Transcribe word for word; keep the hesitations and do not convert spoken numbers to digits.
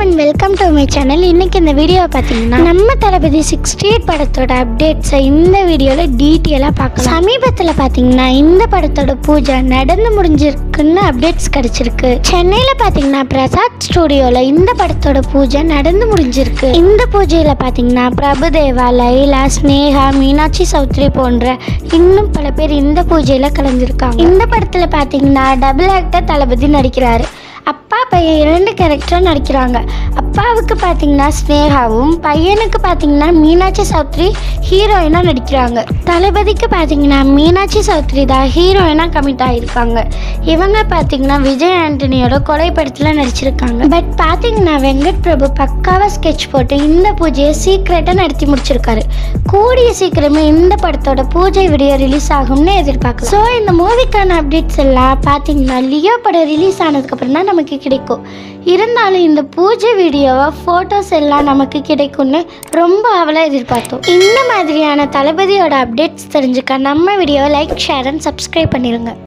And welcome to my channel. இன்னைக்கு இந்த வீடியோவை பார்த்தீங்கன்னா நம்ம தளபதி சிக்ஸ்டி எயிட் படத்தோட அப்டேட்ஸை இந்த வீடியோவில் டீட்டெயிலாக பார்க்கலாம். சமீபத்தில் பார்த்தீங்கன்னா இந்த படத்தோட பூஜை நடந்து முடிஞ்சிருக்குன்னு அப்டேட்ஸ் கிடைச்சிருக்கு. சென்னையில் பார்த்தீங்கன்னா பிரசாத் ஸ்டுடியோவில் இந்த படத்தோட பூஜை நடந்து முடிஞ்சிருக்கு. இந்த பூஜையில் பார்த்தீங்கன்னா பிரபுதேவா, லைலா, ஸ்னேகா, மீனாட்சி சௌத்ரி போன்ற இன்னும் பல பேர் இந்த பூஜையில் கலந்துருக்காங்க. இந்த படத்தில் பார்த்தீங்கன்னா டபுள் ஆக்டர் தளபதி நடிக்கிறாரு. அப்பா பையன் இரண்டு கேரக்டர் நடிக்கிறாங்க. அப்பாவுக்கு பார்த்தீங்கன்னா ஸ்னேகாவும், பையனுக்கு பார்த்தீங்கன்னா மீனாட்சி சௌத்ரி ஹீரோயினாக நடிக்கிறாங்க. தளபதிக்கு பார்த்தீங்கன்னா மீனாட்சி சௌத்ரி தான் ஹீரோயினாக கமிட் ஆகியிருக்காங்க. இவங்க பார்த்தீங்கன்னா விஜய் ஆண்டனியோட கொலை படத்தில் நடிச்சிருக்காங்க. பட் பார்த்தீங்கன்னா வெங்கட் பிரபு பக்காவாக ஸ்கெட்ச் போட்டு இந்த பூஜையை சீக்கிரட்டாக நடத்தி முடிச்சிருக்காரு. கூடிய சீக்கிரமே இந்த படத்தோட பூஜை வீடியோ ரிலீஸ் ஆகும்னு எதிர்பார்க்கலாம். ஸோ இந்த மூவிக்கான அப்டேட்ஸ் எல்லாம் பார்த்தீங்கன்னா லியோ படம் ரிலீஸ் ஆனதுக்கப்புறம் தான் நமக்கு கிடைக்கும். இருந்தாலும் இந்த பூஜை வீடியோவை ஃபோட்டோஸ் எல்லாம் நமக்கு கிடைக்கும்னு ரொம்ப ஆவலாக எதிர்பார்த்தோம். இந்த மாதிரியான தளபதியோட அப்டேட்ஸ் தெரிஞ்சுக்க நம்ம வீடியோவை லைக், ஷேர் அண்ட் சப்ஸ்கிரைப் பண்ணிடுங்க.